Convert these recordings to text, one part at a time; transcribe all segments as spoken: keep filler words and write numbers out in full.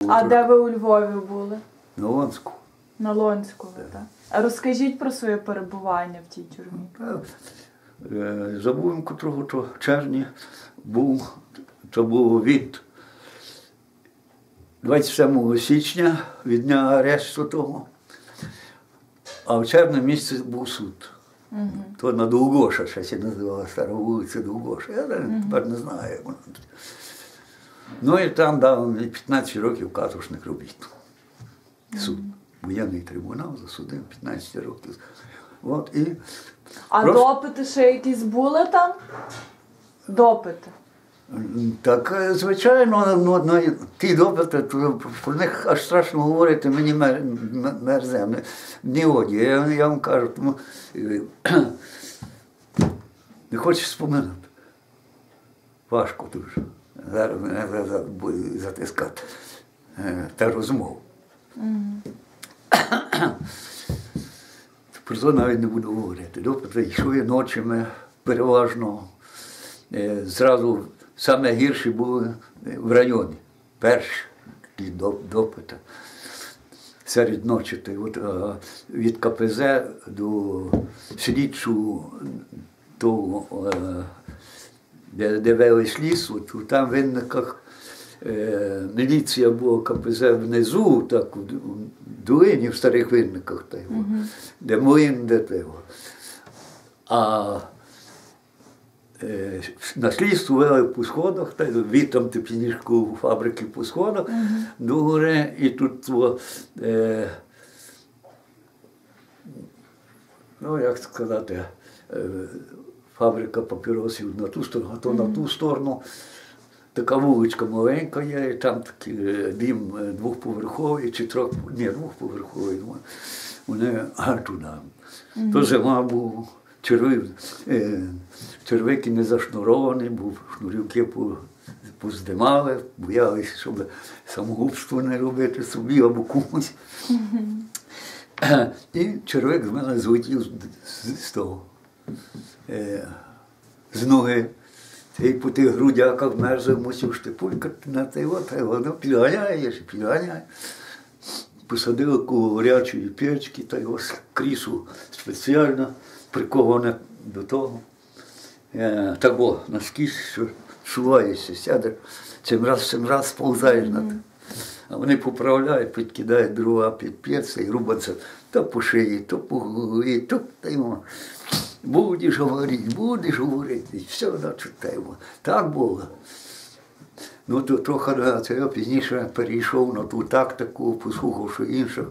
А де ви у Львові були? На Лонську. На Лонську, так? А розкажіть про своє перебування в тій тюрмі. Забув, котрого то червні був, то був від двадцять сьомого січня, від дня арешту того, а в червні місяці був суд. Угу. То на Довгоша, ще ще називала стара вулиця Довгоша. Я угу. тепер не знаю, як воно. Ну і там дав п'ятнадцять років каторжних робіт. Суд. Воєнний трибунал засудив п'ятнадцять років. От, і а просто... допити ще якісь були там? Допити? Так, звичайно, ну, ну, ті допити, то про них аж страшно говорити, мені мер, мерзе, не оді. Я, я вам кажу, тому не хочу споминати. Важко дуже. Зараз мене буде затискати та розмову. Mm. Про це навіть не буду говорити. Допити йшли ночами переважно. Зразу саме гірші були в районі. Перші допити. Серед ночі. От, від ка пе зет до слідчого, де, де вели слідство, там в Винниках е, міліція була ка пе зет внизу, так, в долині, в старих Винниках, та, угу. де млин, де того. А е, на слідство вели по сходах, та, від там тепніжку фабрики по сходах, угу. до гори, і тут, е, ну, як сказати, е, фабрика папіросів на ту сторону, а то mm-hmm. на ту сторону така вуличка маленька є, і там такий дім двохповерховий, чи трьох, ні, двохповерховий, вони аж туди. Mm-hmm. То зима був, червик, е, червики не зашнуровані, був, шнурівки поздимали, боялися, щоб самогубство не робити собі або комусь. Mm-hmm. І червик з мене злетів з, з того. З ноги. І по тих грудяках мерзав, мусив штипулькати на те, от, а воно підганяєш, підганяє. Посадили коло гарячої печки, та його крісло спеціально приковане до того. Так о, наскільки що шуваєшся, сядеш, цим раз, цим раз сповзаєш на те. А вони поправляють, підкидають дрова під п'єце і рубаться то по шиї, то по голові, то та йому. Будеш говорити, будеш говорити, все начутаємо. Так було. Ну, то трохи, це я пізніше перейшов на ту тактику, послухавши інших.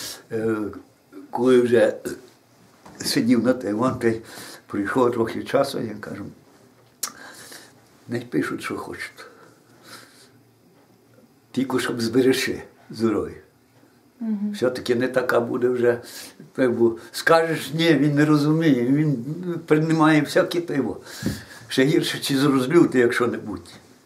Коли вже сидів на Тайван, та прийшло трохи часу, я кажу, не пишуть, що хочуть. Тільки, щоб зберегти здоров'я. Mm-hmm. Все-таки не така буде вже, бо скажеш, ні, він не розуміє, він приймає всякі тиво. Ще гірше, чи зрозлюти, якщо-небудь.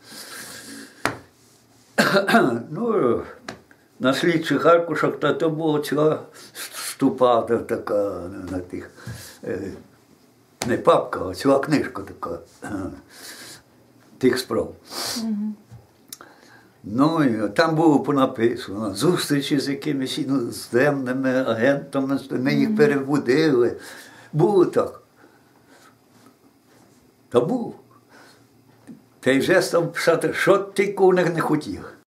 Ну, на слідчих аркушах, та то була ціла ступа така, на тих, не папка, а ціла книжка така, тих справ. Mm-hmm. Ну, і там було понаписано, зустрічі з якимись іноземними агентами, ми їх переводили. Було так. Та було. Та й вже став писати, що тільки у них не хотів.